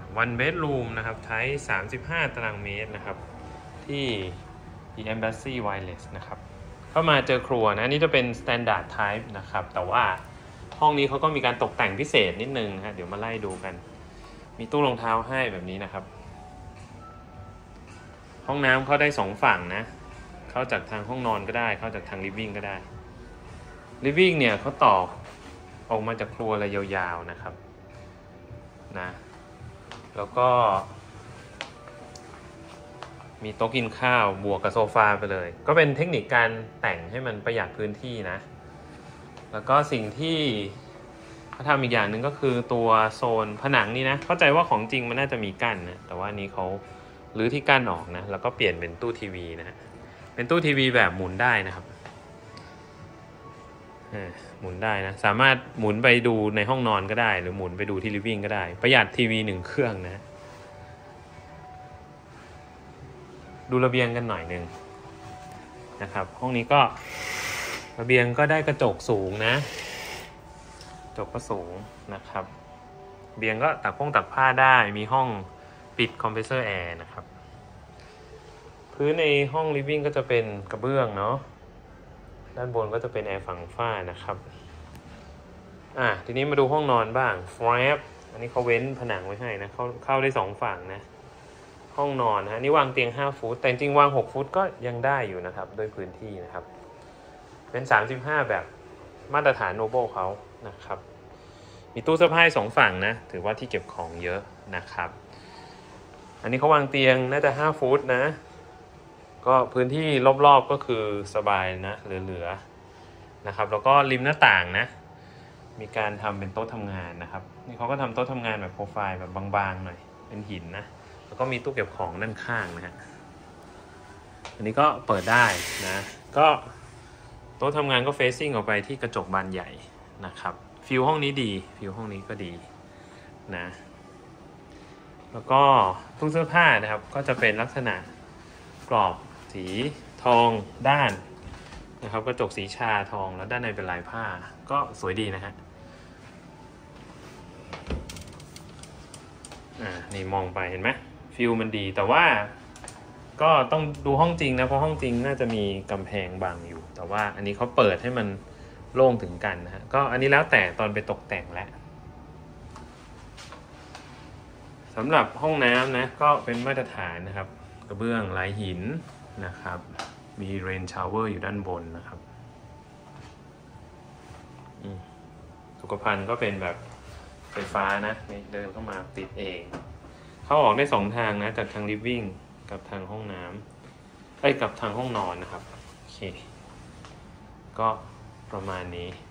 one bedroom นะครับไทป์35 ตารางเมตรนะครับที่ The Embassy Wireless นะครับเข้ามาเจอครัวนะนี่จะเป็น standard type นะครับแต่ว่าห้องนี้เขาก็มีการตกแต่งพิเศษนิดนึงฮะเดี๋ยวมาไล่ดูกันมีตู้รองเท้าให้แบบนี้นะครับห้องน้ำเข้าได้2ฝั่งนะเข้าจากทางห้องนอนก็ได้เข้าจากทาง living ก็ได้ living เนี่ยเขาต่อออกมาจากครัวอะไรยาวๆนะครับนะแล้วก็มีโต๊ะกินข้าวบวกกับโซฟาไปเลยก็เป็นเทคนิคการแต่งให้มันประหยัดพื้นที่นะแล้วก็สิ่งที่เขาทำอีกอย่างหนึ่งก็คือตัวโซนผนังนี่นะเข้าใจว่าของจริงมันน่าจะมีกั้นนะแต่ว่านี้เขารื้อที่กั้นออกนะแล้วก็เปลี่ยนเป็นตู้ทีวีนะเป็นตู้ทีวีแบบหมุนได้นะครับหมุนได้นะสามารถหมุนไปดูในห้องนอนก็ได้หรือหมุนไปดูที่ลิฟวิ่งก็ได้ประหยัดทีวี1 เครื่องนะดูระเบียงกันหน่อยนึงนะครับห้องนี้ก็ระเบียงก็ได้กระจกสูงนะกระจกก็สูงนะครับระเบียงก็ตักผ้าได้มีห้องปิดคอมเพรสเซอร์แอร์นะครับพื้นในห้องลิฟวิ่งก็จะเป็นกระเบื้องเนาะด้านบนก็จะเป็นแอร์ฝั่งฝ้านะครับทีนี้มาดูห้องนอนบ้างแฟบอันนี้เขาเว้นผนังไว้ให้นะเข้าได้2 ฝั่งนะห้องนอนนะนี่วางเตียง5 ฟุตแต่จริงวาง6 ฟุตก็ยังได้อยู่นะครับโดยพื้นที่นะครับเป็น35แบบมาตรฐานโนโบเขานะครับมีตู้เสื้อผ้า2 ฝั่งนะถือว่าที่เก็บของเยอะนะครับอันนี้เขาวางเตียงน่าจะ5 ฟุตนะก็พื้นที่รอบๆก็คือสบายนะเหลือๆนะครับแล้วก็ริมหน้าต่างนะมีการทำเป็นโต๊ะทำงานนะครับนี่เขาก็ทำโต๊ะทำงานแบบโปรไฟล์แบบบางๆหน่อยเป็นหินนะแล้วก็มีตู้เก็บของด้านข้างนะฮะอันนี้ก็เปิดได้นะก็โต๊ะทำงานก็เฟซซิ่งออกไปที่กระจกบานใหญ่นะครับฟิลห้องนี้ดีฟิลห้องนี้ก็ดีนะแล้วก็ตู้เสื้อผ้านะครับก็จะเป็นลักษณะกรอบสีทองด้านนะครับกระจกสีชาทองแล้วด้านในเป็นลายผ้าก็สวยดีนะฮะนี่มองไปเห็นไหมฟิลมันดีแต่ว่าก็ต้องดูห้องจริงนะเพราะห้องจริงน่าจะมีกำแพงบังอยู่แต่ว่าอันนี้เขาเปิดให้มันโล่งถึงกันนะฮะก็อันนี้แล้วแต่ตอนไปตกแต่งแล้วสำหรับห้องน้ำนะก็เป็นมาตรฐานนะครับกระเบื้องลายหินนะครับมีเรนชาวเวอร์อยู่ด้านบนนะครับสุขภัณฑ์ก็เป็นแบบไฟฟ้านะเดินเข้ามาติดเองเข้าออกได้2 ทางนะจากทางลิฟวิ่งกับทางห้องน้ำกับทางห้องนอนนะครับโอเคก็ประมาณนี้